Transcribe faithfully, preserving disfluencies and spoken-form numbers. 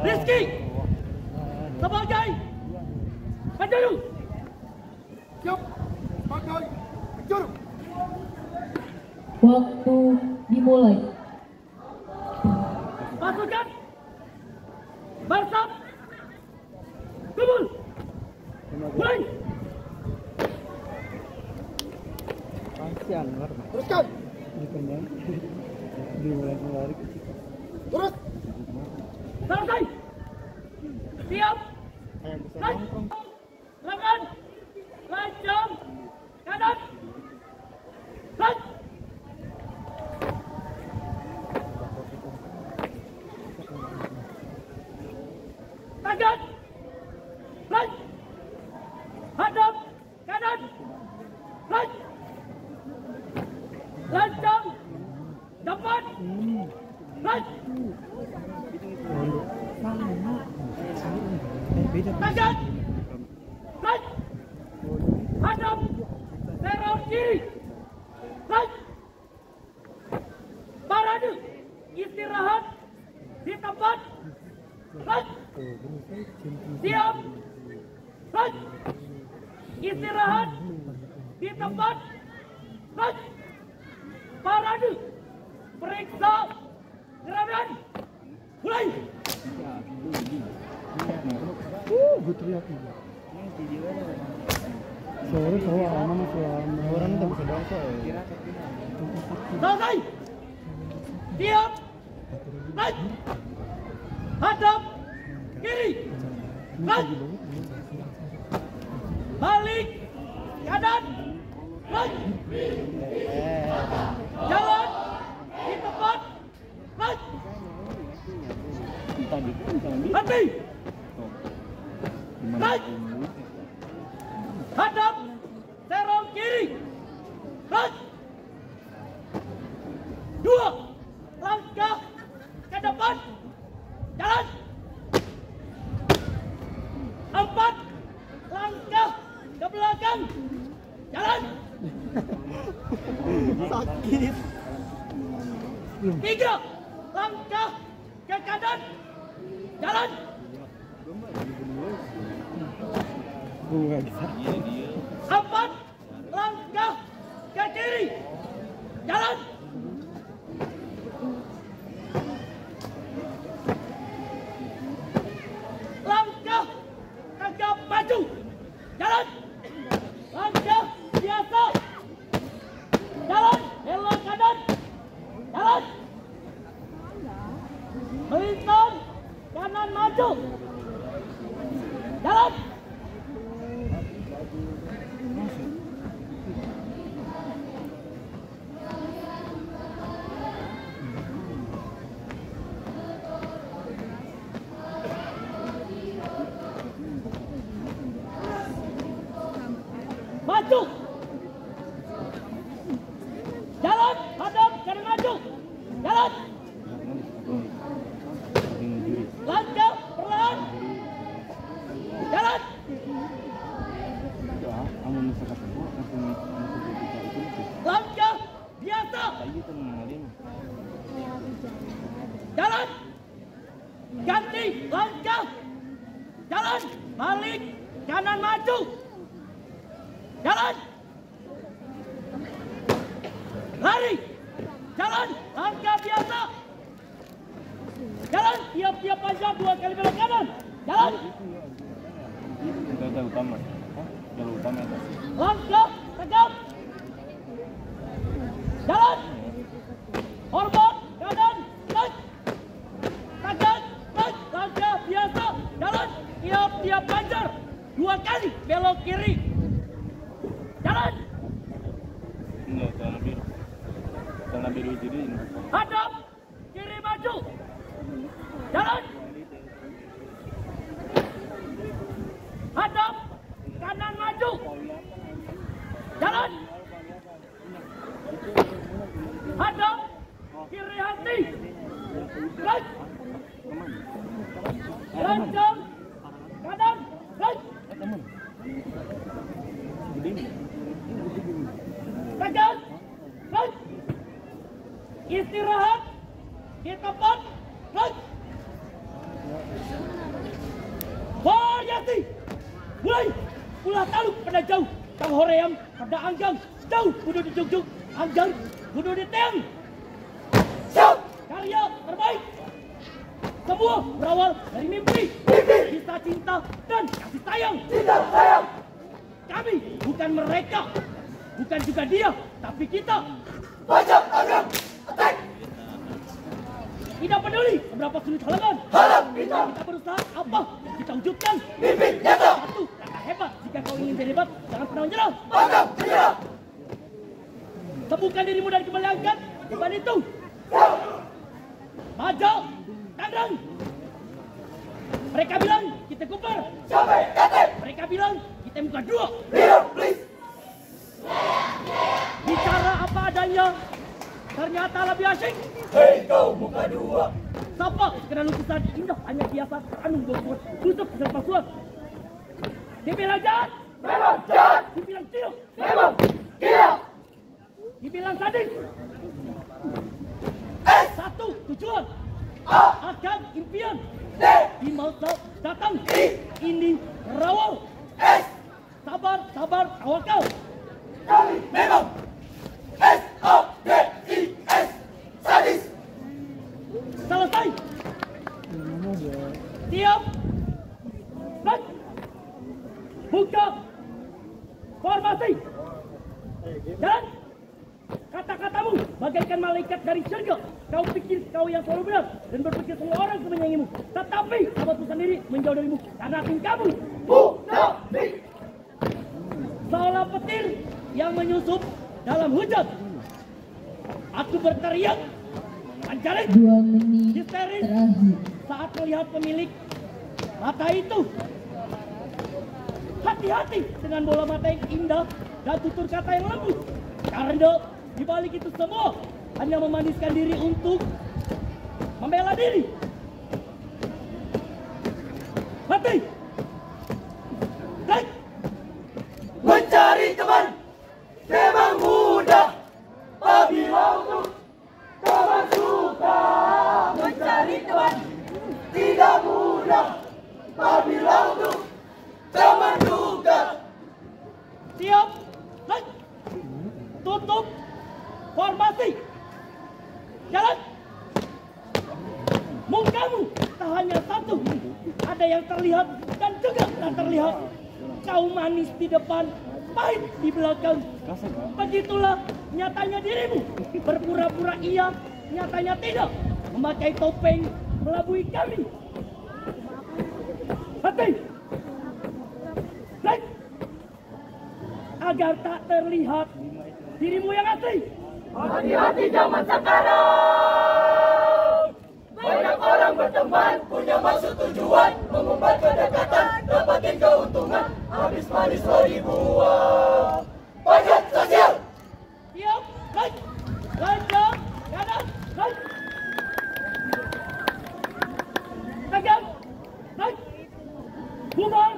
Rizky sebagai penjuru. Siap sebagai penjuru. Waktu dimulai. Pasukan bersam kumpul. Mulai. Teruskan. Terus. Selesai. Siap. Naik. Lengan. Lancang. Kanan. Naik. Tangan. Naik. Hadap. Kanan. Naik. Lancang. Depan. Naik. Tangan. Naik. Hadap. Serong kiri. Naik. Parade. Istirahat di tempat. Naik. Siap. Naik. Istirahat di tempat. Naik. Parade. Periksa gerakan. Mulai. Uh, gue teriak nih. Sore tahu lama masih lama. Orang udah bisa bangsa ya. Selesai. Siap. Naik. Hadap kiri. Naik. Balik kanan. Naik. Jalan di tempat. Naik. Henti. Naik. Hadap serong kiri. Naik. Dua langkah ke depan. Jalan. Empat langkah ke belakang. Jalan. Sakit. Tiga langkah ke kanan. Jalan. Gue nggak bisa. Empat langkah ke kiri. Jalan. Langkah tegap maju. Jalan. Langkah biasa. Jalan. Belok kanan. Jalan. Melintang kanan maju. Jalan. Maju. Jalan. Hadap kanan maju. Jalan. Langkah perlahan. Jalan. Langkah biasa. Jalan. Ganti langkah. Jalan. Balik kanan maju. Jalan. Lari. Jalan. Langkah biasa. Jalan. Tiap-tiap panjang dua kali belok kanan. Jalan. Jalur utama. Jalur utama atas. Langkah tegap. Jalan. Hormat kanan. Naik. Kanan. Naik. Langkah biasa. Jalan. Tiap-tiap panjang dua kali belok kiri. Jalan. Enggak, celana biru. Celana biru jadi ini. Hadap kiri maju. Jalan. Hadap kanan maju. Jalan. Hadap kiri hati. Naik. Lancang kanan. Naik. Tegas. Naik. Istirahat di tempat. Naik. hati. Mulai. Ulah taluk pada jauh. Kang Hoream pada anggang. Jauh kudu di jungjung. Anggang kudu di teang. Siap. Karya terbaik. Semua berawal dari mimpi. Mimpi. Kita cinta dan kasih sayang. Cinta sayang. Kami bukan mereka. Bukan juga dia. Tapi kita. Bajak anggang. Attack. Tidak peduli seberapa sulit halangan. Halang kita. Kita berusaha apa kita wujudkan. Mimpi nyata. Satu kata hebat. Jika kau ingin jadi hebat, jangan pernah menyerah. Pantang menyerah. Temukan dirimu dan kembali angkat. Depan itu. Maju. Tangerang. Mereka bilang kita kupar. Sampai kata. Mereka bilang kita muka dua. Leader, please. Bicara apa adanya. Ternyata lebih asik. Hei kau muka dua. Sapa sekedar lukisan indah hanya biasa anu bobot tutup dan pasuan. Dibilang jahat. Memang jahat. Dibilang cilok. Memang gila. Dibilang sadis. S. Satu tujuan. A. Akan impian. D. Di masa datang. I. Ini rawal. S. Sabar, sabar, tawakal. Kami memang S A D I S sadis. Selesai. Siap. Set. Buka. Formasi. Dan kata-katamu bagaikan malaikat dari surga. Kau pikir kau yang selalu benar dan berpikir semua orang menyayangimu. Tetapi sahabatmu sendiri menjauh darimu karena tim kamu munafik. Seolah petir yang menyusup dalam hujan. Aku berteriak menjerit Dua menit histeris terakhir. saat melihat pemilik mata itu. Hati-hati dengan bola mata yang indah dan tutur kata yang lembut. Karena di balik itu semua hanya memaniskan diri untuk membela diri. Hati. Baik. Mencari teman memang mudah apabila untuk teman suka. Mencari teman tidak mudah apabila untuk teman suka. Siap. Baik. Tutup formasi. Jalan. Mukamu tak hanya satu, ada yang terlihat dan juga tak terlihat. Kau manis di depan, pahit di belakang. Begitulah nyatanya dirimu. Berpura-pura iya, nyatanya tidak. Memakai topeng, melabui kami. Hati. Baik. Agar tak terlihat dirimu yang asli. Hati-hati zaman sekarang. Banyak orang berteman, punya maksud tujuan, mengumbar kedekatan, dapatin keuntungan, habis manis lo dibuang. Pajak sosial. Siap, baik. Lanjut, kanan, baik. Tegak, baik. Bubar.